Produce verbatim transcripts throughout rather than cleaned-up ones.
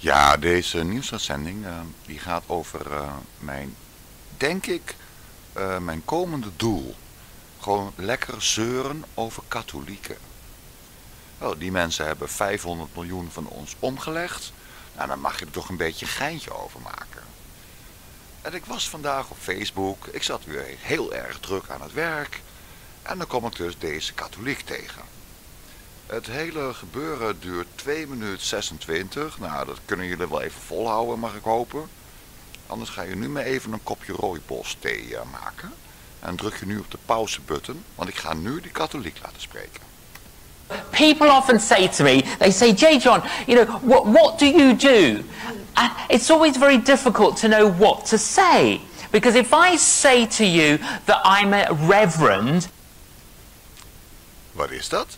Ja, deze nieuwsuitzending uh, die gaat over uh, mijn, denk ik, uh, mijn komende doel. Gewoon lekker zeuren over katholieken. Oh, die mensen hebben vijfhonderd miljoen van ons omgelegd. Nou, dan mag je er toch een beetje een geintje over maken. En ik was vandaag op Facebook. Ik zat weer heel erg druk aan het werk. En dan kom ik dus deze katholiek tegen. Het hele gebeuren duurt twee minuten zesentwintig. Nou, dat kunnen jullie wel even volhouden, mag ik hopen. Anders ga je nu maar even een kopje rooibos thee uh, maken. En druk je nu op de pauzebutton, want ik ga nu die katholiek laten spreken. People often say to me, they say, J. John, you know, what, what do you do? And it's always very difficult to know what to say. Because if I say to you that I'm a reverend... Wat is dat?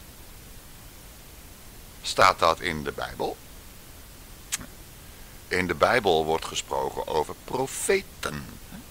Staat dat in de Bijbel? In de Bijbel wordt gesproken over profeten.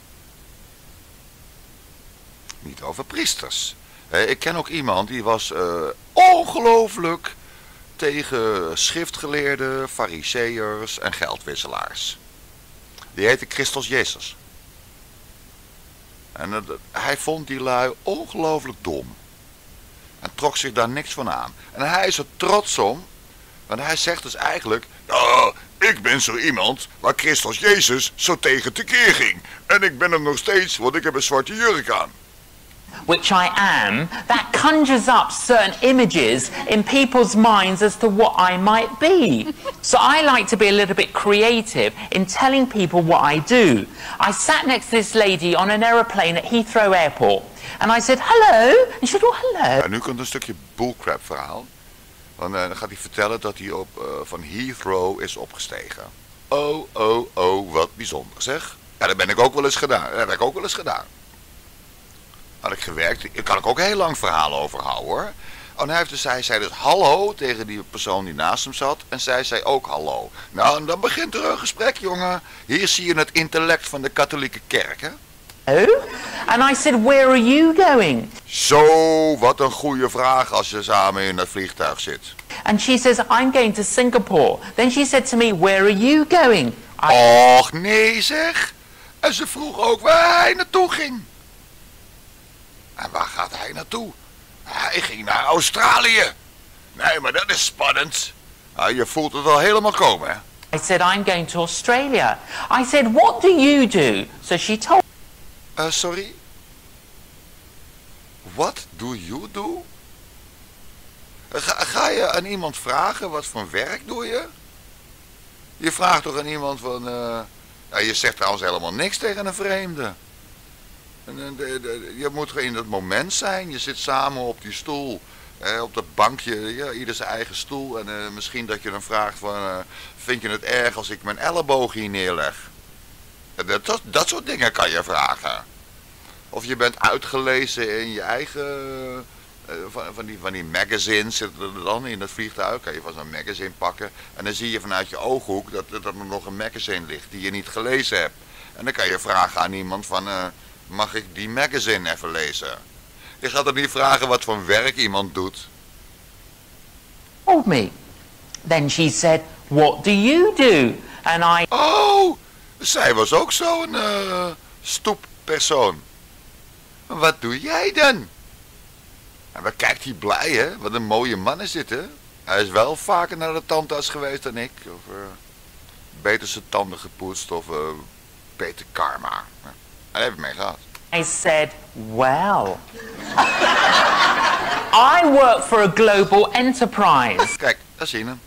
Niet over priesters. Ik ken ook iemand die was uh, ongelooflijk tegen schriftgeleerden, fariseërs en geldwisselaars. Die heette Christus Jezus. En uh, hij vond die lui ongelooflijk dom. En trok zich daar niks van aan. En hij is er trots om. Want hij zegt dus eigenlijk... Ja, ik ben zo iemand waar Christus Jezus zo tegen tekeer ging. En ik ben hem nog steeds, want ik heb een zwarte jurk aan. Which I am, that conjures up certain images in people's minds as to what I might be. So I like to be a little bit creative in telling people what I do. I sat next to this lady on an aeroplane at Heathrow Airport. And I said, hello. And she said, oh, hello. Ja, nu komt een stukje bullcrap verhaal. Want uh, dan gaat hij vertellen dat hij op, uh, van Heathrow is opgestegen. Oh, oh, oh, wat bijzonder zeg. Ja, dat ben ik ook wel eens gedaan. Dat heb ik ook wel eens gedaan. Had ik gewerkt. Daar kan ik ook een heel lang verhaal over houden hoor. Oh, en hij, heeft dus, hij zei dus hallo tegen die persoon die naast hem zat. En zij zei ook hallo. Nou, en dan begint er een gesprek, jongen. Hier zie je het intellect van de katholieke kerk, hè. Oh? And I said, where are you going? Zo, wat een goede vraag als je samen in het vliegtuig zit. And she says, I'm going to Singapore. Then she said to me, where are you going? I... Och, nee zeg. En ze vroeg ook waar hij naartoe ging. En waar gaat hij naartoe? Hij ging naar Australië. Nee, maar dat is spannend. Nou, je voelt het al helemaal komen, hè? I said, I'm going to Australia. I said, what do you do? So she told Uh, sorry? What do you do? Ga, ga je aan iemand vragen, wat voor werk doe je? Je vraagt toch aan iemand van... Uh, ja, je zegt trouwens helemaal niks tegen een vreemde. En, de, de, je moet in dat moment zijn. Je zit samen op die stoel. Eh, op dat bankje. Ja, ieder zijn eigen stoel. En uh, misschien dat je dan vraagt van... Uh, vind je het erg als ik mijn elleboog hier neerleg? Dat, dat, dat soort dingen kan je vragen. Of je bent uitgelezen in je eigen... Uh, van, van, die, van die magazines zitten er dan in het vliegtuig. Kan je van zo'n magazine pakken. En dan zie je vanuit je ooghoek dat, dat er nog een magazine ligt die je niet gelezen hebt. En dan kan je vragen aan iemand van... Uh, mag ik die magazine even lezen? Je gaat er niet vragen wat voor werk iemand doet. told me. Then she said, what do you do? And I... Oh, zij was ook zo'n uh, stoeppersoon. Wat doe jij dan? En wat kijkt hij blij, hè? Wat een mooie man is dit, hè? Hij is wel vaker naar de tandarts geweest dan ik. Of uh, beter zijn tanden gepoetst of uh, beter karma. Ja, daar heb ik mee gehad. I said, well, I work for a global enterprise. Kijk, daar zie je hem.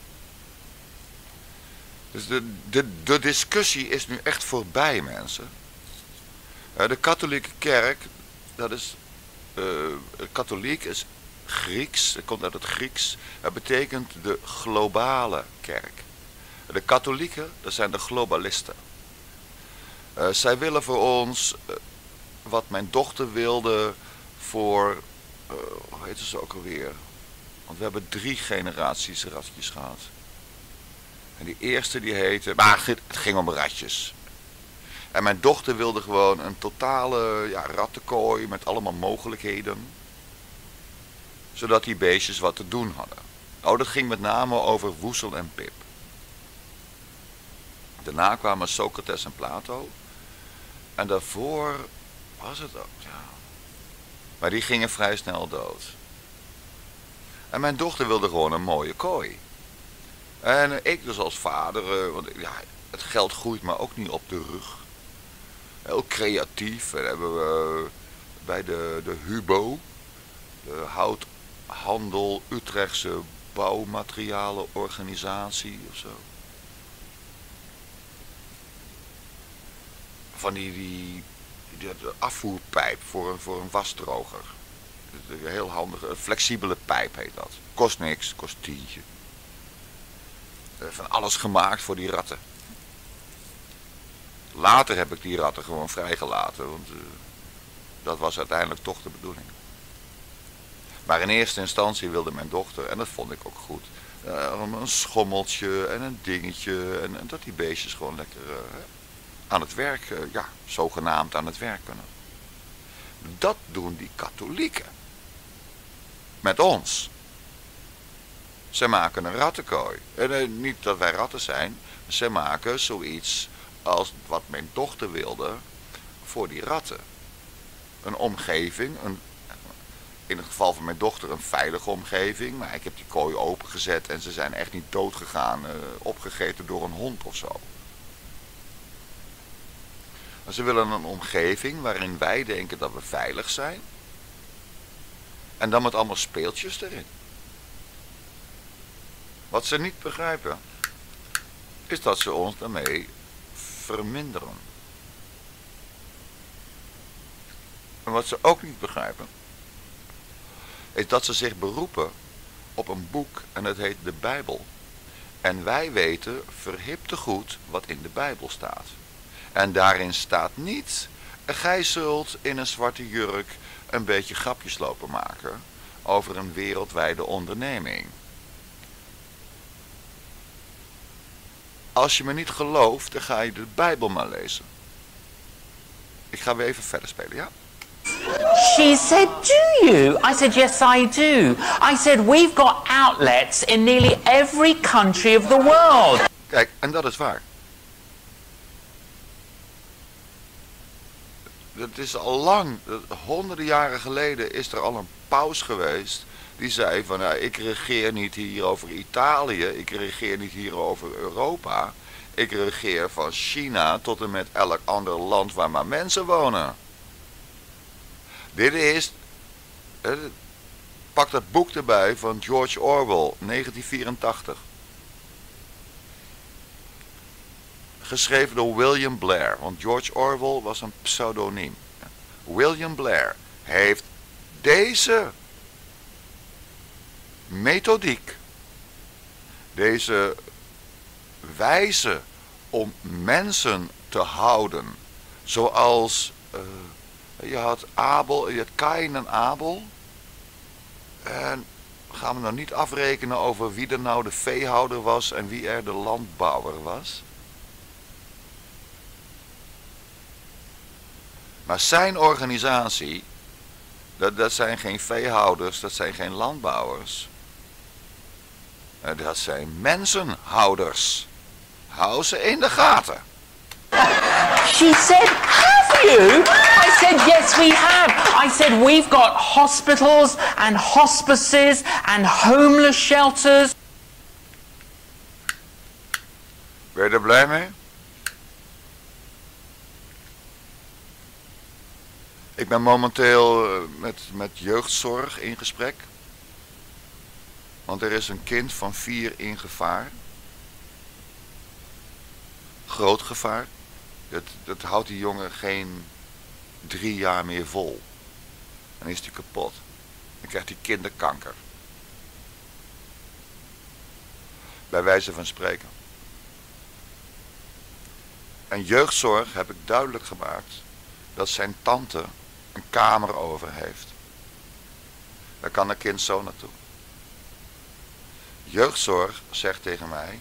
Dus de, de, de discussie is nu echt voorbij, mensen. Uh, de katholieke kerk, dat is... Uh, katholiek is Grieks, het komt uit het Grieks. Het betekent de globale kerk. De katholieken, dat zijn de globalisten. Uh, zij willen voor ons... Uh, wat mijn dochter wilde voor, uh, hoe heet ze ook alweer? Want we hebben drie generaties ratjes gehad. En die eerste die heette, maar het ging om ratjes. En mijn dochter wilde gewoon een totale ja, rattenkooi met allemaal mogelijkheden. Zodat die beestjes wat te doen hadden. Oh, dat ging met name over Woezel en Pip. Daarna kwamen Socrates en Plato. En daarvoor was het ook, ja. Maar die gingen vrij snel dood. En mijn dochter wilde gewoon een mooie kooi. En ik dus als vader, uh, want ja, het geld groeit maar ook niet op de rug. Heel creatief. En hebben we bij de, de Hubo, de Houthandel Utrechtse Bouwmaterialenorganisatie of zo. Van die, die, die de afvoerpijp voor een, voor een wasdroger. Een heel handige, flexibele pijp heet dat. Kost niks, kost tientje. Van alles gemaakt voor die ratten. Later heb ik die ratten gewoon vrijgelaten, want uh, dat was uiteindelijk toch de bedoeling. Maar in eerste instantie wilde mijn dochter, en dat vond ik ook goed, uh, een schommeltje en een dingetje en, en dat die beestjes gewoon lekker uh, aan het werk, uh, ja, zogenaamd aan het werk kunnen. Dat doen die katholieken. Met ons. Ze maken een rattenkooi. En uh, niet dat wij ratten zijn, ze maken zoiets als wat mijn dochter wilde voor die ratten. Een omgeving, een, in het geval van mijn dochter een veilige omgeving, maar ik heb die kooi opengezet en ze zijn echt niet dood gegaan, uh, opgegeten door een hond of zo. Maar ze willen een omgeving waarin wij denken dat we veilig zijn en dan met allemaal speeltjes erin. Wat ze niet begrijpen, is dat ze ons daarmee verminderen. En wat ze ook niet begrijpen, is dat ze zich beroepen op een boek en het heet de Bijbel. En wij weten verhipte goed wat in de Bijbel staat. En daarin staat niet, gij zult in een zwarte jurk een beetje grapjes lopen maken over een wereldwijde onderneming. Als je me niet gelooft, dan ga je de Bijbel maar lezen. Ik ga weer even verder spelen, ja? She said, do you? I said, yes, I do. I said, we've got outlets in nearly every country of the world. Kijk, en dat is waar. Het is al lang, honderden jaren geleden is er al een paus geweest die zei van, nou, ik regeer niet hier over Italië, ik regeer niet hier over Europa, ik regeer van China tot en met elk ander land waar maar mensen wonen. Dit is, eh, pak dat boek erbij van George Orwell, negentien vierentachtig. Geschreven door William Blair, want George Orwell was een pseudoniem. William Blair heeft deze methodiek, deze wijze om mensen te houden, zoals uh, je had Abel, je had Kain en Abel, en gaan we nou niet afrekenen over wie er nou de veehouder was en wie er de landbouwer was. Maar zijn organisatie, dat, dat zijn geen veehouders, dat zijn geen landbouwers. Dat zijn mensenhouders. Hou ze in de gaten. She said, have you? I said, yes, we have. I said, we've got hospitals and hospices and homeless shelters. Ben je er blij mee? Ik ben momenteel met, met jeugdzorg in gesprek. Want er is een kind van vier in gevaar. Groot gevaar. Dat, dat houdt die jongen geen drie jaar meer vol. Dan is hij kapot. Dan krijgt hij kinderkanker. Bij wijze van spreken. En jeugdzorg heb ik duidelijk gemaakt dat zijn tante een kamer over heeft. Daar kan een kind zo naartoe. Jeugdzorg zegt tegen mij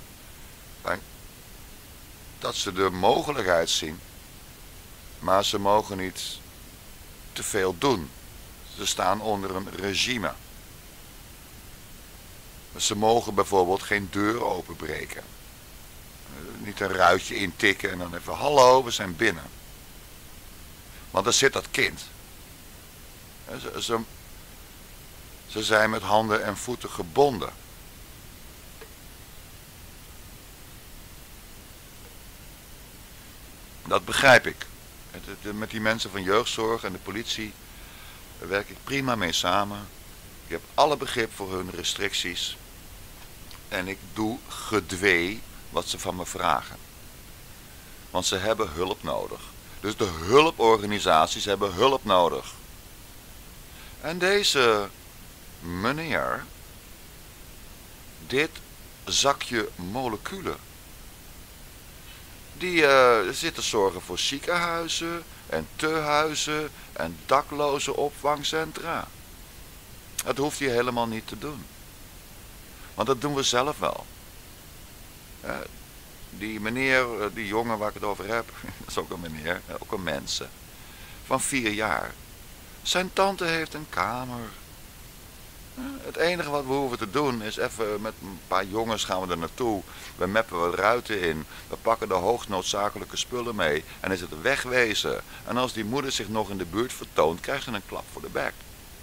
dat ze de mogelijkheid zien, maar ze mogen niet te veel doen. Ze staan onder een regime. Ze mogen bijvoorbeeld geen deur openbreken. Niet een ruitje intikken en dan even hallo, we zijn binnen. Want daar zit dat kind. Ze, ze, ze zijn met handen en voeten gebonden. Dat begrijp ik. Met die mensen van jeugdzorg en de politie werk ik prima mee samen. Ik heb alle begrip voor hun restricties. En ik doe gedwee wat ze van me vragen. Want ze hebben hulp nodig. Dus de hulporganisaties hebben hulp nodig. En deze meneer, dit zakje moleculen, die uh, zit te zorgen voor ziekenhuizen en tehuizen en dakloze opvangcentra. Dat hoeft hij helemaal niet te doen. Want dat doen we zelf wel. Uh, die meneer, die jongen waar ik het over heb, dat is ook een meneer, ook een mens, van vier jaar. Zijn tante heeft een kamer. Het enige wat we hoeven te doen is even met een paar jongens gaan we er naartoe. We meppen wat ruiten in. We pakken de hoogst noodzakelijke spullen mee. En is het wegwezen. En als die moeder zich nog in de buurt vertoont, krijgt ze een klap voor de bek.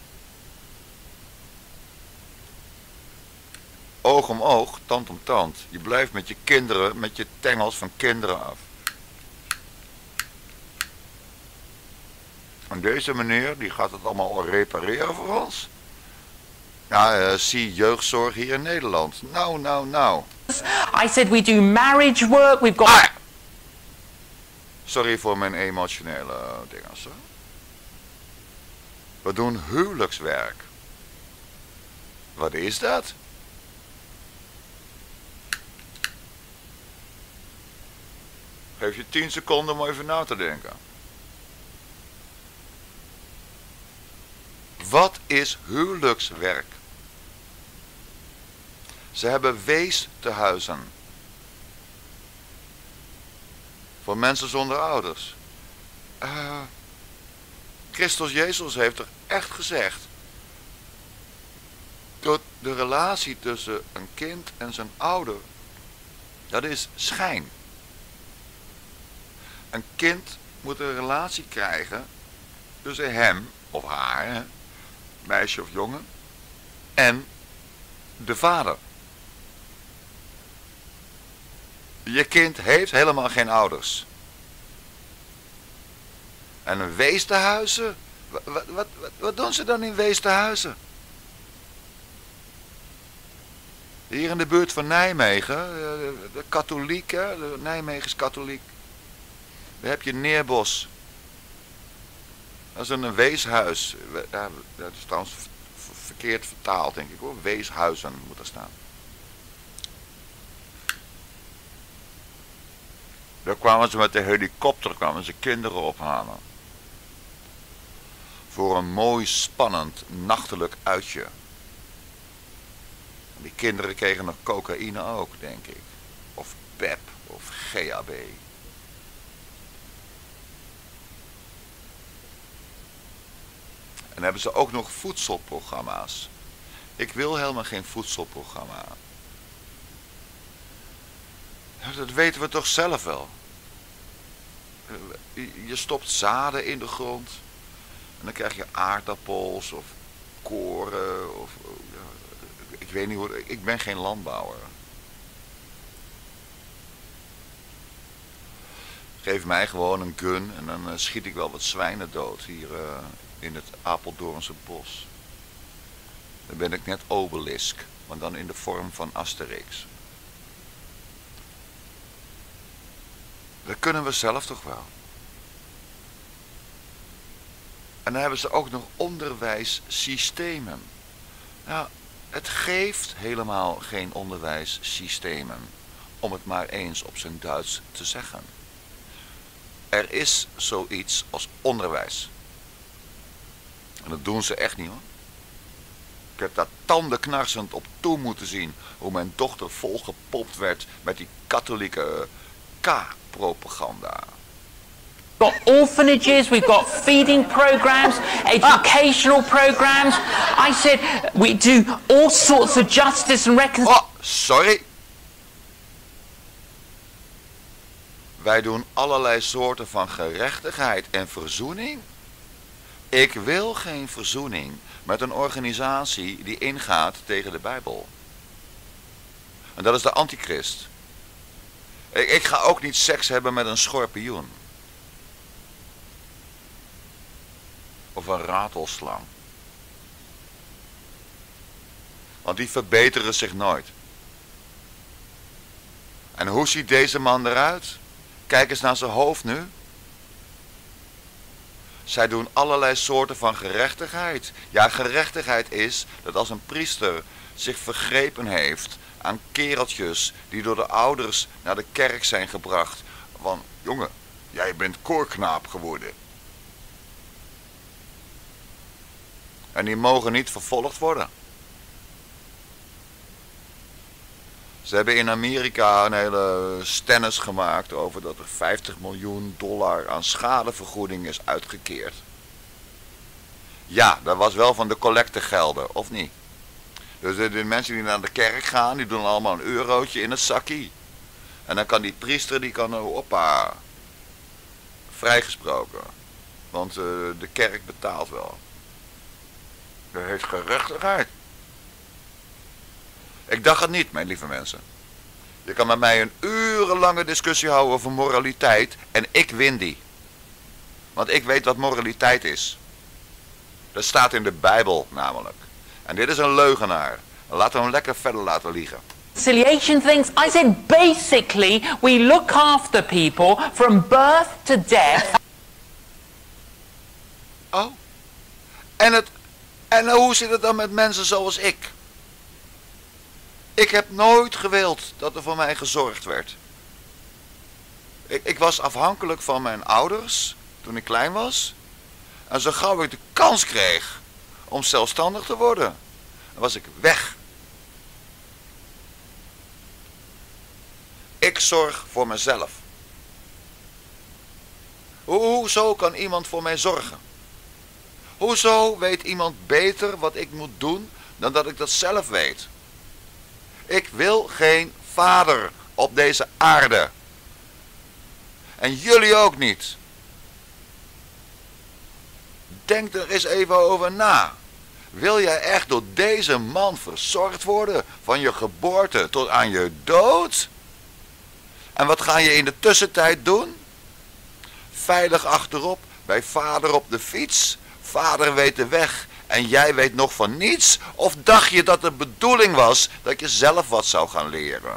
Oog om oog, tand om tand. Je blijft met je kinderen, met je tengels van kinderen af. En deze meneer, die gaat het allemaal repareren voor ons. Ja, uh, zie jeugdzorg hier in Nederland. Nou, nou, nou. I said we do marriage work, we've got... Ah! Sorry voor mijn emotionele dingen. Zo. We doen huwelijkswerk. Wat is dat? Geef je tien seconden om even na te denken. Wat is huwelijkswerk? Ze hebben weestehuizen. Voor mensen zonder ouders. Uh, Christus Jezus heeft er echt gezegd. Dat de relatie tussen een kind en zijn ouder, dat is schijn. Een kind moet een relatie krijgen tussen hem of haar, hè, meisje of jongen, en de vader. Je kind heeft helemaal geen ouders. En een weestehuizen? Wat, wat, wat, wat doen ze dan in weestehuizen? Hier in de buurt van Nijmegen, de, de katholiek, hè, de Nijmegen is katholiek. Daar heb je Neerbos. Dat is een weeshuis. Ja, dat is trouwens verkeerd vertaald, denk ik hoor. Weeshuizen moet er staan. Daar kwamen ze met de helikopter, kwamen ze kinderen ophalen. Voor een mooi, spannend, nachtelijk uitje. Die kinderen kregen nog cocaïne ook, denk ik. Of pep, of G H B. En dan hebben ze ook nog voedselprogramma's. Ik wil helemaal geen voedselprogramma. Dat weten we toch zelf wel. Je stopt zaden in de grond. En dan krijg je aardappels of koren. Of, ja, ik weet niet hoe. Ik ben geen landbouwer. Geef mij gewoon een gun en dan uh, schiet ik wel wat zwijnen dood hier uh, in het Apeldoornse bos. Dan ben ik net Obelisk, maar dan in de vorm van Asterix. Dat kunnen we zelf toch wel. En dan hebben ze ook nog onderwijssystemen. Nou, het geeft helemaal geen onderwijssystemen, om het maar eens op zijn Duits te zeggen. Er is zoiets als onderwijs. En dat doen ze echt niet hoor. Ik heb daar tandenknarsend op toe moeten zien hoe mijn dochter volgepopt werd met die katholieke K-propaganda. We've got orphanages, we've got feeding programs, educational programs. I said we do all sorts of justice and reconciliation. Oh, sorry. wij doen allerlei soorten van gerechtigheid en verzoening. Ik wil geen verzoening met een organisatie die ingaat tegen de Bijbel. En dat is de antichrist. Ik, ik ga ook niet seks hebben met een schorpioen. Of een ratelslang. Want die verbeteren zich nooit. En hoe ziet deze man eruit? Kijk eens naar zijn hoofd nu. Zij doen allerlei soorten van gerechtigheid. Ja, gerechtigheid is dat als een priester zich vergrepen heeft aan kereltjes die door de ouders naar de kerk zijn gebracht. Van, jongen, jij bent koorknaap geworden. En die mogen niet vervolgd worden. Ze hebben in Amerika een hele stennis gemaakt over dat er vijftig miljoen dollar aan schadevergoeding is uitgekeerd. Ja, dat was wel van de collectegelden, of niet? Dus de, de mensen die naar de kerk gaan, die doen allemaal een eurotje in het zakkie. En dan kan die priester, die kan, hoppa, vrijgesproken. Want uh, de kerk betaalt wel. Dat heet gerechtigheid. Ik dacht het niet, mijn lieve mensen. Je kan met mij een urenlange discussie houden over moraliteit en ik win die. Want ik weet wat moraliteit is. Dat staat in de Bijbel namelijk. En dit is een leugenaar. Laten we hem lekker verder laten liegen. Reconciliation things. I said basically we look after people from birth to death. Oh. En, het, en hoe zit het dan met mensen zoals ik? Ik heb nooit gewild dat er voor mij gezorgd werd. Ik, ik was afhankelijk van mijn ouders toen ik klein was. En zo gauw ik de kans kreeg om zelfstandig te worden, dan was ik weg. Ik zorg voor mezelf. Ho hoezo kan iemand voor mij zorgen? Hoezo weet iemand beter wat ik moet doen dan dat ik dat zelf weet? Ik wil geen vader op deze aarde. En jullie ook niet. Denk er eens even over na. Wil jij echt door deze man verzorgd worden, van je geboorte tot aan je dood? En wat ga je in de tussentijd doen? Veilig achterop, bij vader op de fiets. Vader weet de weg en jij weet nog van niets? Of dacht je dat de bedoeling was dat je zelf wat zou gaan leren?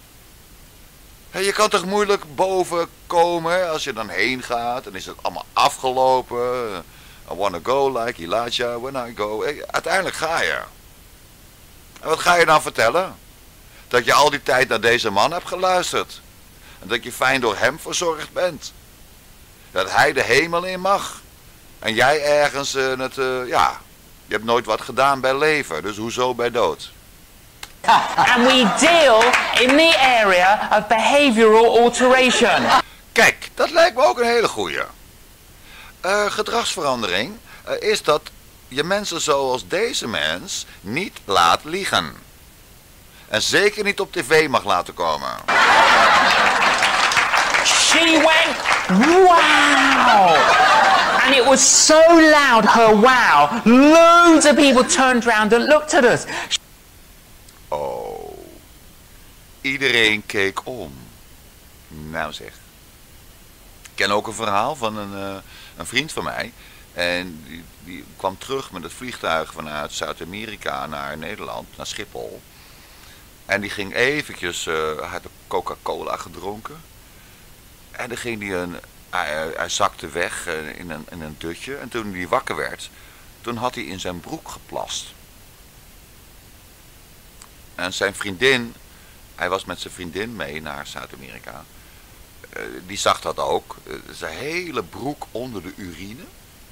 Je kan toch moeilijk boven komen als je dan heen gaat en is het allemaal afgelopen. I wanna go like Elijah when I go. Uiteindelijk ga je. En wat ga je dan vertellen? Dat je al die tijd naar deze man hebt geluisterd. En dat je fijn door hem verzorgd bent. Dat hij de hemel in mag. En jij ergens uh, het, uh, ja, je hebt nooit wat gedaan bij leven. Dus hoezo bij dood? And we deal in the area of behavioral alteration. Kijk, dat lijkt me ook een hele goeie. Uh, gedragsverandering uh, is dat je mensen zoals deze mens niet laat liegen. En zeker niet op tv mag laten komen. She went, wow! And it was so loud, her wow. Loads of people turned around and looked at us. Oh. Iedereen keek om. Nou zeg. Ik ken ook een verhaal van een, uh, een vriend van mij. En die, die kwam terug met het vliegtuig vanuit Zuid-Amerika naar Nederland, naar Schiphol. En die ging eventjes, uh, hij had Coca-Cola gedronken. En dan ging hij een, hij, hij zakte weg uh, in, een, in een dutje. En toen hij wakker werd, toen had hij in zijn broek geplast. En zijn vriendin, hij was met zijn vriendin mee naar Zuid-Amerika. Uh, die zag dat ook. Uh, zijn hele broek onder de urine.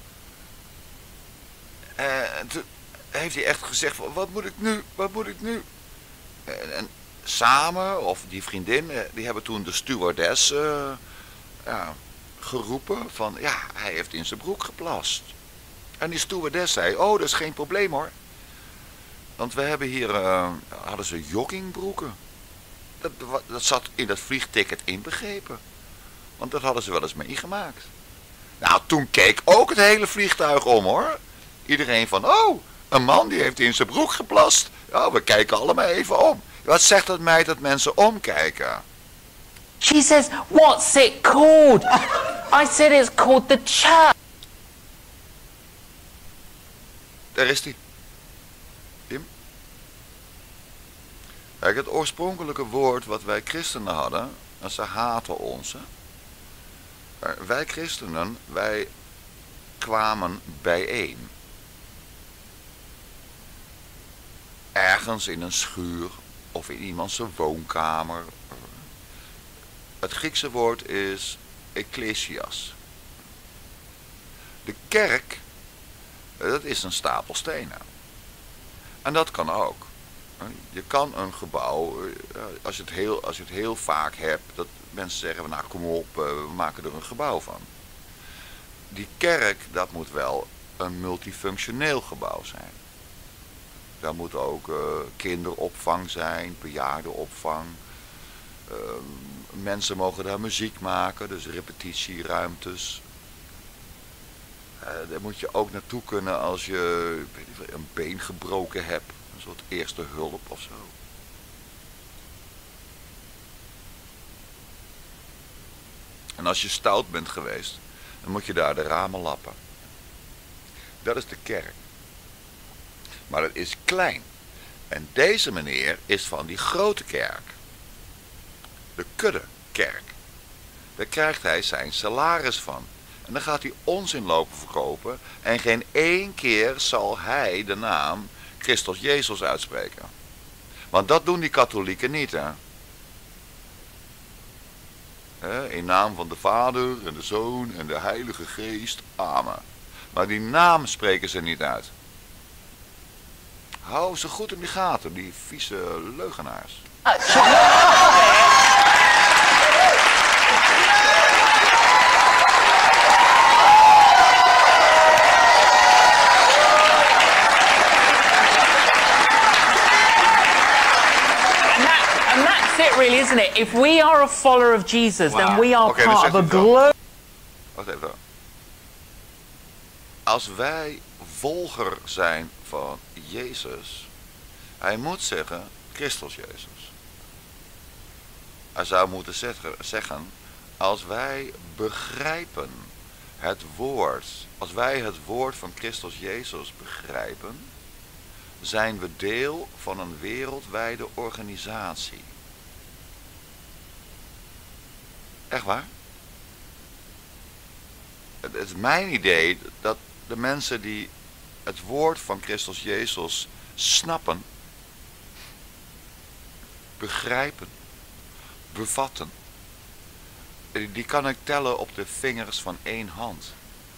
En toen heeft hij echt gezegd, wat moet ik nu, wat moet ik nu? En, en samen, of die vriendin, die hebben toen de stewardess uh, ja, geroepen van, ja, hij heeft in zijn broek geplast. En die stewardess zei, oh, dat is geen probleem hoor. Want we hebben hier, uh, hadden ze joggingbroeken. Dat, dat zat in dat vliegticket inbegrepen. Want dat hadden ze wel eens meegemaakt. Nou, toen keek ook het hele vliegtuig om, hoor. Iedereen van, oh, een man die heeft in zijn broek geplast. Ja, we kijken allemaal even om. Wat zegt dat mij dat mensen omkijken? She says, what's it called? I said it's called the church. Daar is die. Tim? Kijk, het oorspronkelijke woord wat wij christenen hadden, en ze haten ons. Hè? Maar wij christenen, wij kwamen bijeen. Ergens in een schuur of in iemands woonkamer. Het Griekse woord is ecclesias. De kerk, dat is een stapel stenen. En dat kan ook. Je kan een gebouw, als je het heel, als je het heel vaak hebt, dat mensen zeggen van nou kom op, we maken er een gebouw van. Die kerk, dat moet wel een multifunctioneel gebouw zijn. Daar moet ook uh, kinderopvang zijn, bejaardenopvang. Uh, mensen mogen daar muziek maken, dus repetitieruimtes. Uh, daar moet je ook naartoe kunnen als je weet niet, een been gebroken hebt. Een soort eerste hulp of zo. En als je stout bent geweest, dan moet je daar de ramen lappen. Dat is de kerk. Maar het is klein. En deze meneer is van die grote kerk. De kuddekerk. Daar krijgt hij zijn salaris van. En dan gaat hij onzin lopen verkopen. En geen één keer zal hij de naam Christus Jezus uitspreken. Want dat doen die katholieken niet, hè. In naam van de Vader en de Zoon en de Heilige Geest. Amen. Maar die naam spreken ze niet uit. Hou ze goed in de gaten, die vieze leugenaars. It really, isn't it? If we are a follower of Jesus, wow. then we are okay, part of a global. Wacht even. Als wij volger zijn van Jezus, hij moet zeggen Christus Jezus. Hij zou moeten zeggen, als wij begrijpen het woord, als wij het woord van Christus Jezus begrijpen, zijn we deel van een wereldwijde organisatie. Echt waar? Het is mijn idee dat de mensen die het woord van Christus Jezus snappen, begrijpen, bevatten, die kan ik tellen op de vingers van één hand.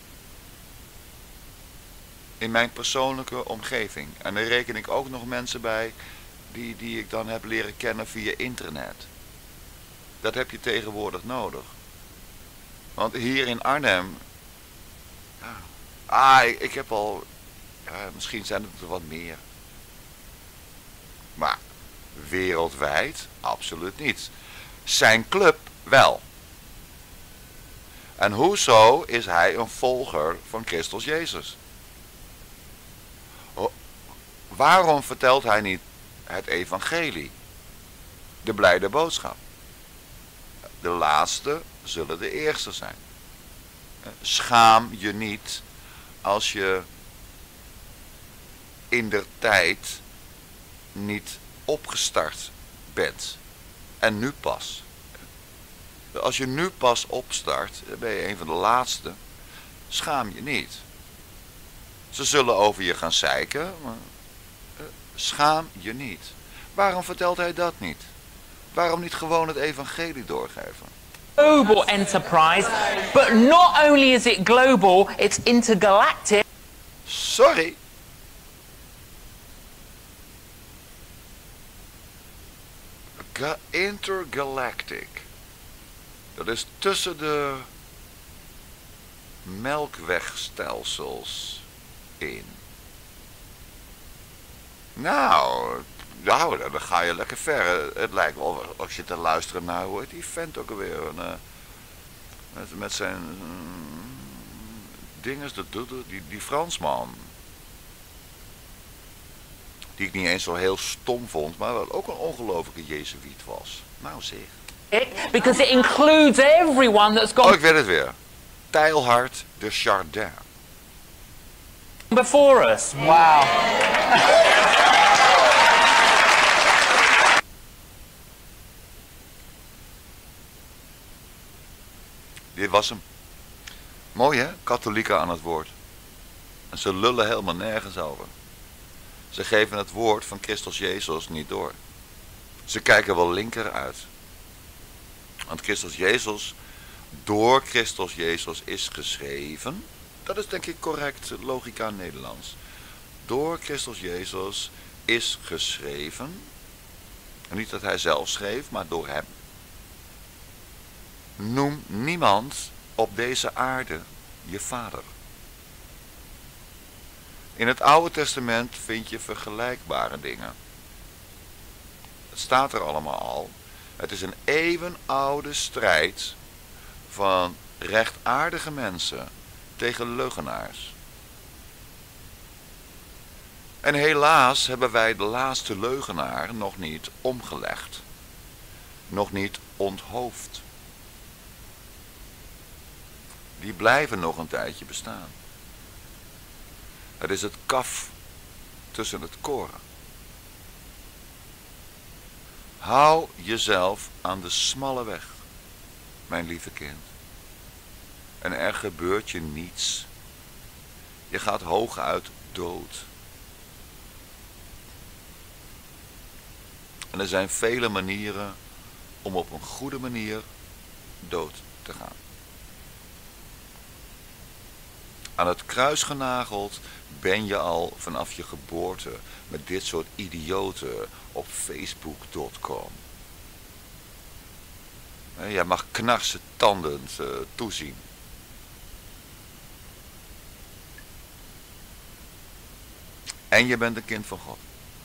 In mijn persoonlijke omgeving. En daar reken ik ook nog mensen bij die, die ik dan heb leren kennen via internet. Dat heb je tegenwoordig nodig. Want hier in Arnhem, ja, ah, ik, ik heb al, ja, misschien zijn het er wat meer. Maar wereldwijd absoluut niet. Zijn club wel. En hoezo is hij een volger van Christus Jezus? Waarom vertelt hij niet het evangelie? De blijde boodschap. De laatste zullen de eerste zijn. Schaam je niet als je in der tijd niet opgestart bent. En nu pas. Als je nu pas opstart, dan ben je een van de laatste. Schaam je niet. Ze zullen over je gaan zeiken, maar schaam je niet. Waarom vertelt hij dat niet? Waarom niet gewoon het evangelie doorgeven? Global enterprise, but not only is it global, it's intergalactic. Sorry. Ga intergalactic. Dat is tussen de melkwegstelsels in. Nou, nou, dan ga je lekker ver. Het lijkt wel, als je te luisteren naar, hoe heet die vent ook alweer? Een, uh, Met, met zijn mm, dinges, dat doet die, die Fransman. Die ik niet eens zo heel stom vond, maar wel ook een ongelofelijke jezuïet was. Nou zeg. Because it includes everyone that's Oh, gone ik weet het weer. Teilhard de Chardin. before us. Wow. Dit was hem. Mooi hè, katholieken aan het woord. En ze lullen helemaal nergens over. Ze geven het woord van Christus Jezus niet door. Ze kijken wel linker uit. Want Christus Jezus, door Christus Jezus is geschreven. Dat is denk ik correct logica Nederlands. Door Christus Jezus is geschreven. En niet dat hij zelf schreef, maar door hem. Noem niemand op deze aarde je vader. In het Oude Testament vind je vergelijkbare dingen. Het staat er allemaal al. Het is een eeuwenoude strijd van rechtvaardige mensen tegen leugenaars. En helaas hebben wij de laatste leugenaar nog niet omgelegd. Nog niet onthoofd. Die blijven nog een tijdje bestaan. Het is het kaf tussen het koren. Hou jezelf aan de smalle weg, mijn lieve kind. En er gebeurt je niets. Je gaat hooguit dood. En er zijn vele manieren om op een goede manier dood te gaan. Aan het kruis genageld ben je al vanaf je geboorte met dit soort idioten op facebook punt com. Jij mag knarsen tandend uh, toezien. En je bent een kind van God.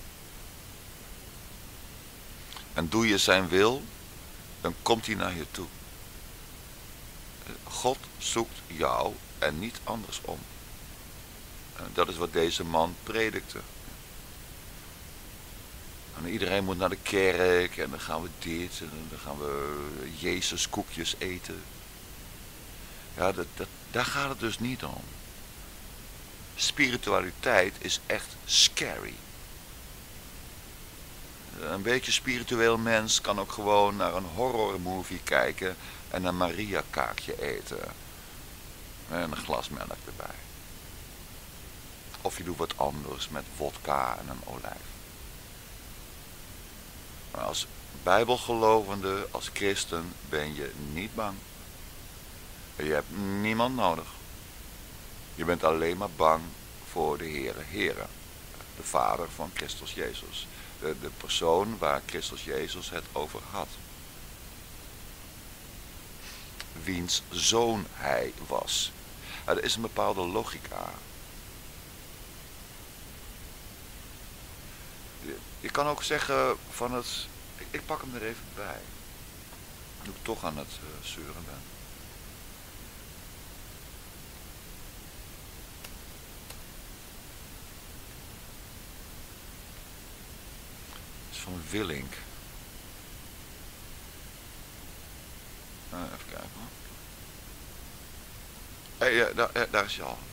En doe je zijn wil, dan komt hij naar je toe. God zoekt jou en niet andersom. En dat is wat deze man predikte. En iedereen moet naar de kerk en dan gaan we dit en dan gaan we Jezus koekjes eten. Ja, dat, dat, daar gaat het dus niet om. Spiritualiteit is echt scary. Een beetje spiritueel mens kan ook gewoon naar een horrormovie kijken en een Maria kaakje eten. En een glas melk erbij. Of je doet wat anders met wodka en een olijf. Maar als bijbelgelovende, als christen ben je niet bang. Je hebt niemand nodig. Je bent alleen maar bang voor de Heere Heere. De Vader van Christus Jezus. De, de persoon waar Christus Jezus het over had. Wiens zoon hij was. Er is een bepaalde logica. Je, je kan ook zeggen van het... Ik, ik pak hem er even bij. Nu ik toch aan het uh, zeuren ben. Het is van Willink. Uh, even kijken hoor. Hey, ja, daar, ja, daar is hij al.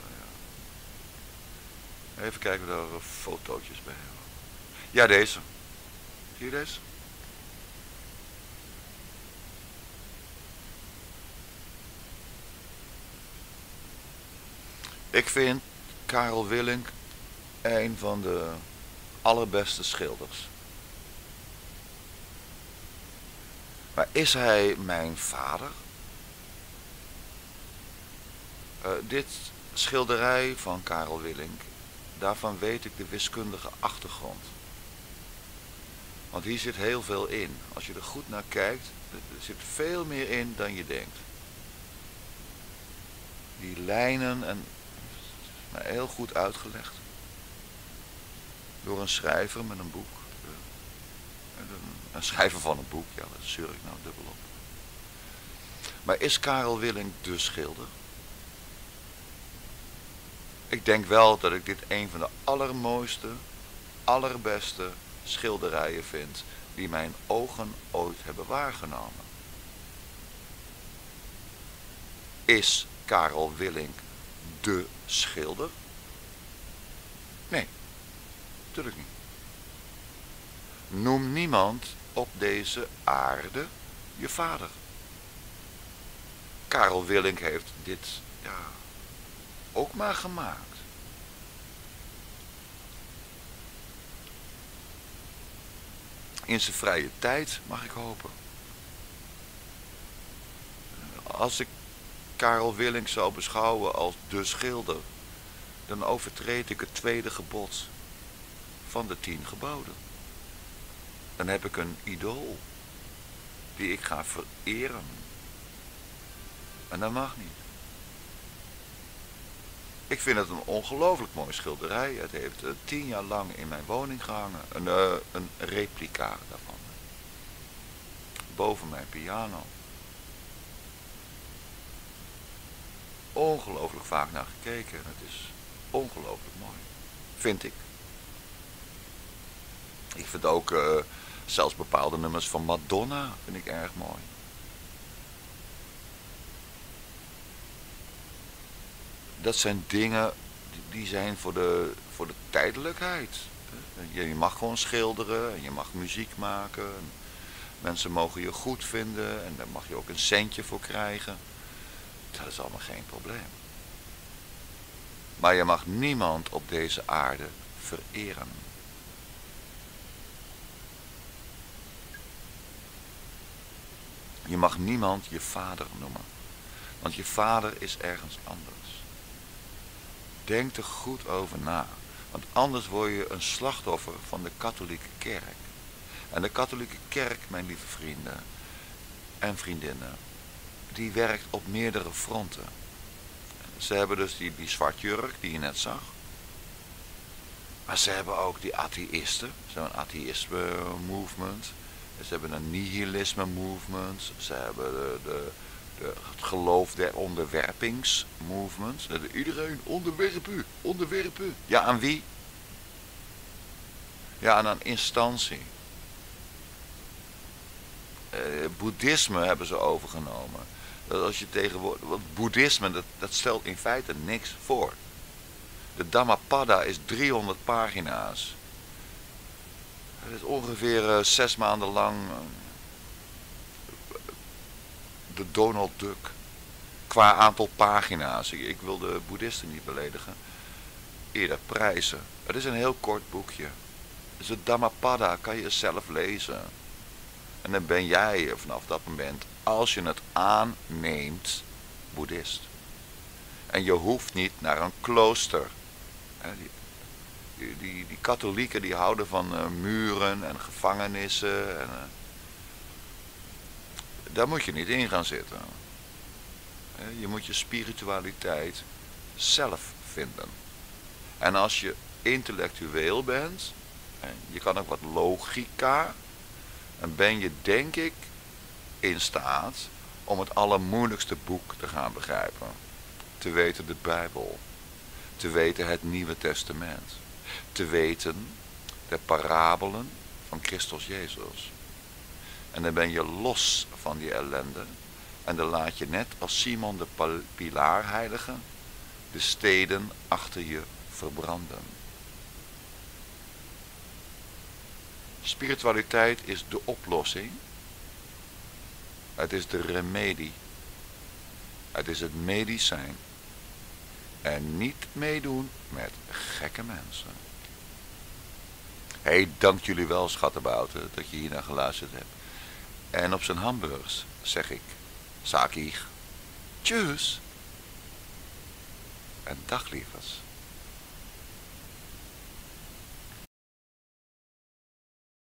Ja. Even kijken of we daar fotootjes bij hebben. Ja, deze. Zie je deze? Ik vind Karel Willink een van de allerbeste schilders. Maar is hij mijn vader? Uh, dit schilderij van Karel Willink, daarvan weet ik de wiskundige achtergrond. Want hier zit heel veel in. Als je er goed naar kijkt, er zit veel meer in dan je denkt. Die lijnen, en nou, heel goed uitgelegd. Door een schrijver met een boek. Een schrijver van een boek, ja, dat zeur ik nou dubbel op. Maar is Karel Willing de schilder? Ik denk wel dat ik dit een van de allermooiste, allerbeste schilderijen vind die mijn ogen ooit hebben waargenomen. Is Karel Willing de schilder? Nee, natuurlijk niet. Noem niemand op deze aarde je vader. Karel Willing heeft dit, ja, ook maar gemaakt. In zijn vrije tijd, mag ik hopen. Als ik Karel Willing zou beschouwen als de schilder, dan overtreed ik het tweede gebod van de tien geboden. Dan heb ik een idool die ik ga vereren. En dat mag niet. Ik vind het een ongelooflijk mooi schilderij. Het heeft uh, tien jaar lang in mijn woning gehangen. Een, uh, een replica daarvan. Boven mijn piano. Ongelooflijk vaak naar gekeken. Het is ongelooflijk mooi. Vind ik. Ik vind ook uh, zelfs bepaalde nummers van Madonna vind ik erg mooi. Dat zijn dingen die zijn voor de, voor de tijdelijkheid. Je mag gewoon schilderen en je mag muziek maken. Mensen mogen je goed vinden en daar mag je ook een centje voor krijgen. Dat is allemaal geen probleem. Maar je mag niemand op deze aarde vereren. Je mag niemand je vader noemen. Want je vader is ergens anders. Denk er goed over na. Want anders word je een slachtoffer van de katholieke kerk. En de katholieke kerk, mijn lieve vrienden en vriendinnen, die werkt op meerdere fronten. Ze hebben dus die, die zwartjurk die je net zag. Maar ze hebben ook die atheïsten. Ze hebben een atheïsme movement. Ze hebben een nihilisme movement. Ze hebben de, de, de, het geloof der onderwerpingsmovement. Iedereen onderwerp u, onderwerp u. Ja, aan wie? Ja, aan een instantie. Uh, boeddhisme hebben ze overgenomen. Dat als je tegenwoordig, want boeddhisme dat, dat stelt in feite niks voor. De Dhammapada is driehonderd pagina's. Het is ongeveer uh, zes maanden lang uh, de Donald Duck. Qua aantal pagina's. Ik, ik wil de boeddhisten niet beledigen. Eerder prijzen. Het is een heel kort boekje. Dus de Dhammapada kan je zelf lezen. En dan ben jij vanaf dat moment, als je het aanneemt, boeddhist. En je hoeft niet naar een klooster. Die, die, die, die katholieken die houden van uh, muren en gevangenissen. En, uh, daar moet je niet in gaan zitten. Je moet je spiritualiteit zelf vinden. En als je intellectueel bent, je kan ook wat logica, dan ben je denk ik in staat om het allermoeilijkste boek te gaan begrijpen. Te weten de Bijbel. Te weten het Nieuwe Testament. Te weten de parabelen van Christus Jezus. En dan ben je los van die ellende. En dan laat je net als Simon de Pilaarheilige de steden achter je verbranden. Spiritualiteit is de oplossing. Het is de remedie. Het is het medicijn. En niet meedoen met gekke mensen. Hé, hey, dank jullie wel, schattenbouten, dat je hier naar geluisterd hebt. En op zijn hamburgers zeg ik, zakig, tjus. En dag lievers.